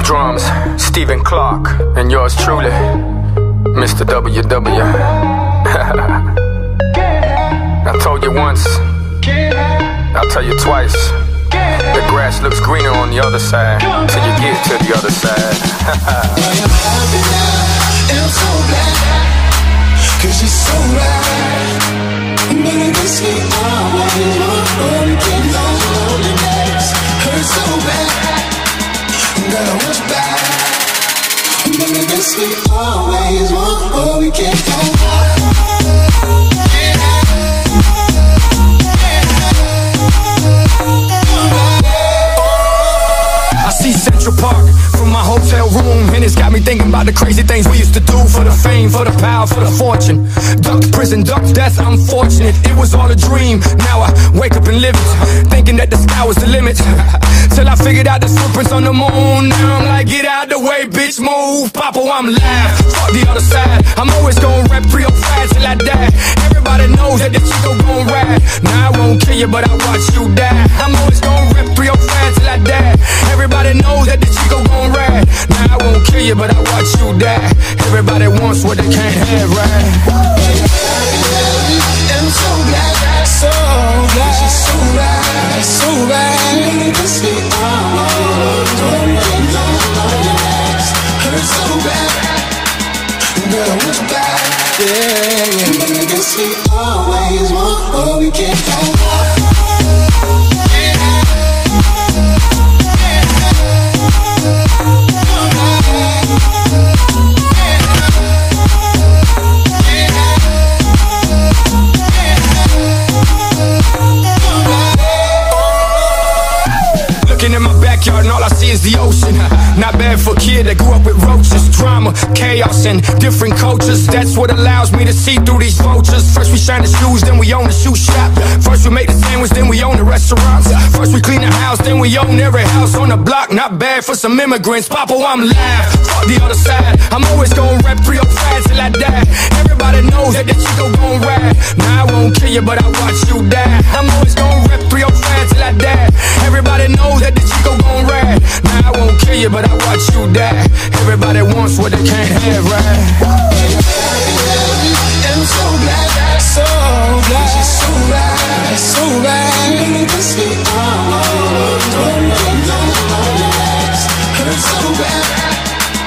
Drums, Stephen Clark, and yours truly, Mr. WW. I told you once, I'll tell you twice. The grass looks greener on the other side till you get to the other side. I'm so glad, 'cause you're so right. But I guess we always want to get loneliness. Hurt so bad, gotta watch back. But I guess we always want what we can't have. I see Central Park from my hotel room, and it's got me thinking about the crazy things we used to do for the fame, for the power, for the fortune. Ducked prison, ducked death, unfortunate. It was all a dream. Now I wake up and live it, thinking that the sky was the limit. Till I figured out the footprints on the moon. Now I'm like, get out the way, bitch, move. Papa, I'm live. Fuck the other side. I'm always gonna rep 305 till I die. Everybody knows that the Chico gon' ride. Now I won't kill you, but I watch you die. I'm always gonna rep 305 till I die. Everybody knows that the Chico gon' ride. Now I won't kill you, but I watch you die. Everybody wants what they can't have, right? I'm so glad, so glad. She's so right, so right. Cause we always don't get loneliness. Hurt so bad, girl, I want you back. Yeah. I guess we always want what we can't have. Looking in my backyard and all I see is the ocean. Not bad for a kid that grew up with roaches. Drama, chaos, and different cultures. That's what allows me to see through these vultures. First we shine the shoes, then we own the shoe shop. First we make the sandwich, then we own the restaurants. First we clean the house, then we own every house on the block. Not bad for some immigrants. Papa, I'm live. Fuck the other side. I'm always gonna rep 305 till I die. Everybody knows that the Chico gon' ride. Now I won't kill you, but I watch you die. I'm always gonna rep 305 till I die. Everybody knows that the Chico gon' ride. Now I won't kill you, but I watch you die. Everybody wants what they can't have, right? I'm so glad, so glad. She's so right, so right. Cause we always don't get loneliness. Hurt so bad,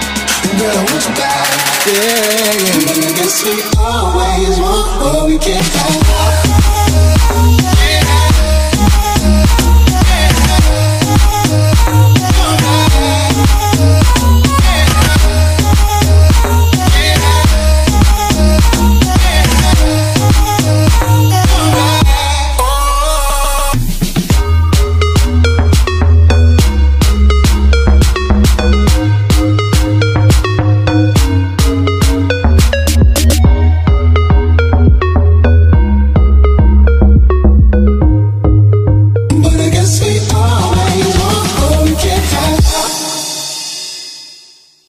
girl, I want you back. Yeah. I guess we always want what we can't have.